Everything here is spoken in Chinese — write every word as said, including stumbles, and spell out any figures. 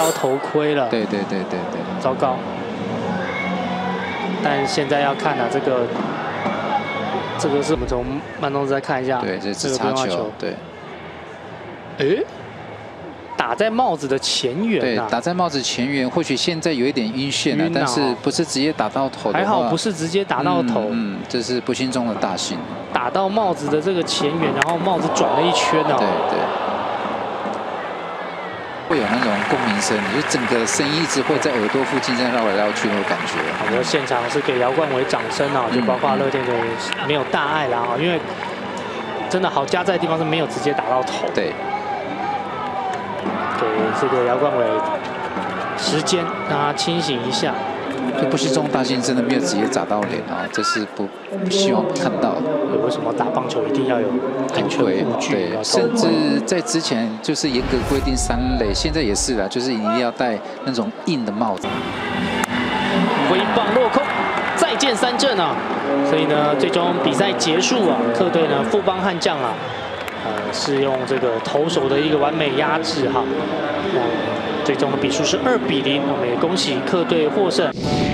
到头盔了。 对对对对对， 糟糕。但现在要看啊，这个这个是我们从慢动作再看一下， 对，这是插球，对。 哎，打在帽子的前缘、啊， 对，打在帽子前缘，或许现在有一点晕眩了，但是不是直接打到头的话， 还好不是直接打到头， 嗯，嗯这是不幸中的大幸。 打到帽子的这个前缘，然后帽子转了一圈哦， 对对。 会有那种共鸣声，就整个声音一直会在耳朵附近在绕来绕去那种感觉。 我们现场是给姚冠伟掌声啊，就包括乐天的没有大碍啦啊，因为真的好加在的地方是没有直接打到头。 对， 给这个姚冠伟时间让他清醒一下。 就不幸中大幸，真的没有直接砸到脸啊，这是不不希望看到的。 为什么打棒球一定要有安全护具？ 对，甚至在之前就是严格规定三垒，现在也是啦，就是一定要戴那种硬的帽子。 挥棒落空，再见三振啊！所以呢，最终比赛结束啊，客队呢富邦悍将啊，呃，是用这个投手的一个完美压制哈。 最终的比数是二比零，我们也恭喜客队获胜。